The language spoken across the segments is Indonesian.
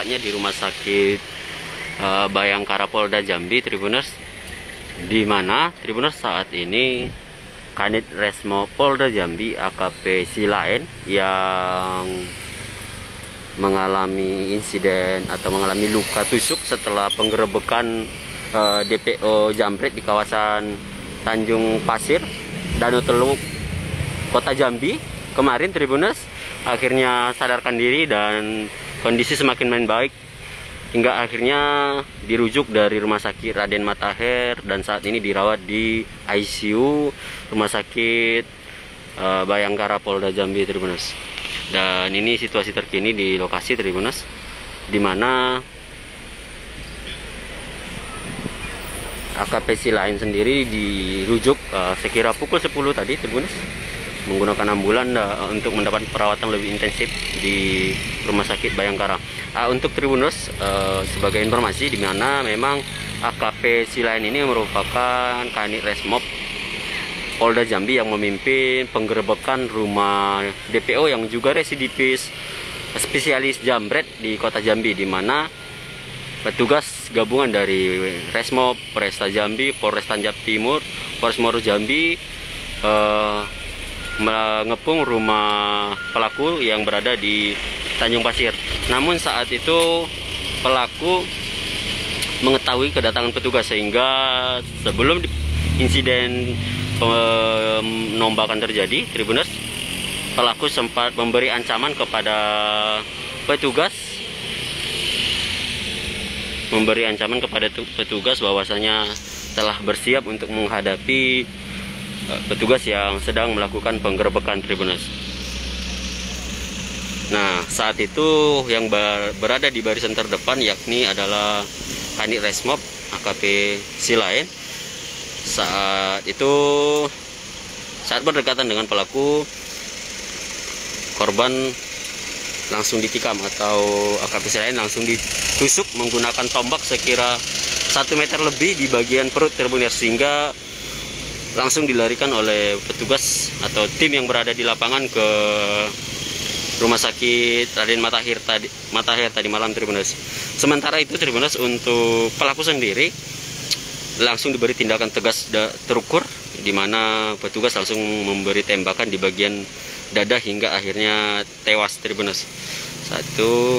tepatnya di Rumah Sakit Bayangkara Polda Jambi, Tribuners, di mana Tribuners saat ini Kanit Resmo Polda Jambi AKP Silaen yang mengalami insiden atau mengalami luka tusuk setelah penggerebekan DPO jambret di kawasan Tanjung Pasir, Danau Teluk, Kota Jambi kemarin. Tribuners akhirnya sadarkan diri dan kondisi semakin membaik hingga akhirnya dirujuk dari Rumah Sakit Raden Matahir dan saat ini dirawat di ICU Rumah Sakit Bayangkara Polda Jambi, Tribuners. Dan ini situasi terkini di lokasi, Tribuners, di mana AKP Silaen sendiri dirujuk sekira pukul 10 tadi, Tribuners, menggunakan ambulan untuk mendapat perawatan lebih intensif di Rumah Sakit Bayangkara. Untuk Tribuners, sebagai informasi, di mana memang AKP Silaen ini merupakan Kanit Resmob Polda Jambi yang memimpin penggerebekan rumah DPO yang juga residivis spesialis jambret di Kota Jambi, di mana petugas gabungan dari Resmob, Polresta Jambi, Polres Tanjab Timur, Polres Moro Jambi mengepung rumah pelaku yang berada di Tanjung Pasir. Namun saat itu pelaku mengetahui kedatangan petugas, sehingga sebelum insiden penombakan terjadi, Tribuners, pelaku sempat memberi ancaman kepada petugas, bahwasanya telah bersiap untuk menghadapi petugas yang sedang melakukan penggerebekan, Tribuners. Nah, saat itu yang berada di barisan terdepan yakni adalah Kanit Resmob AKP Silaen. Saat berdekatan dengan pelaku, korban langsung ditikam atau AKP Silaen langsung ditusuk menggunakan tombak sekira 1 meter lebih di bagian perut, Tribuners, sehingga langsung dilarikan oleh petugas atau tim yang berada di lapangan ke Rumah Sakit Raden Matahir tadi malam, Tribuners. Sementara itu, Tribuners, untuk pelaku sendiri langsung diberi tindakan tegas terukur, di mana petugas langsung memberi tembakan di bagian dada hingga akhirnya tewas, Tribuners. Satu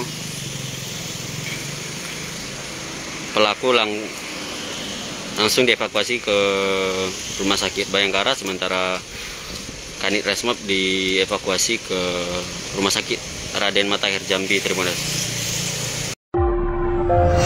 pelaku langsung dievakuasi ke Rumah Sakit Bayangkara, sementara Kanit Resmob dievakuasi ke Rumah Sakit Raden Matahir Jambi, Tribuners.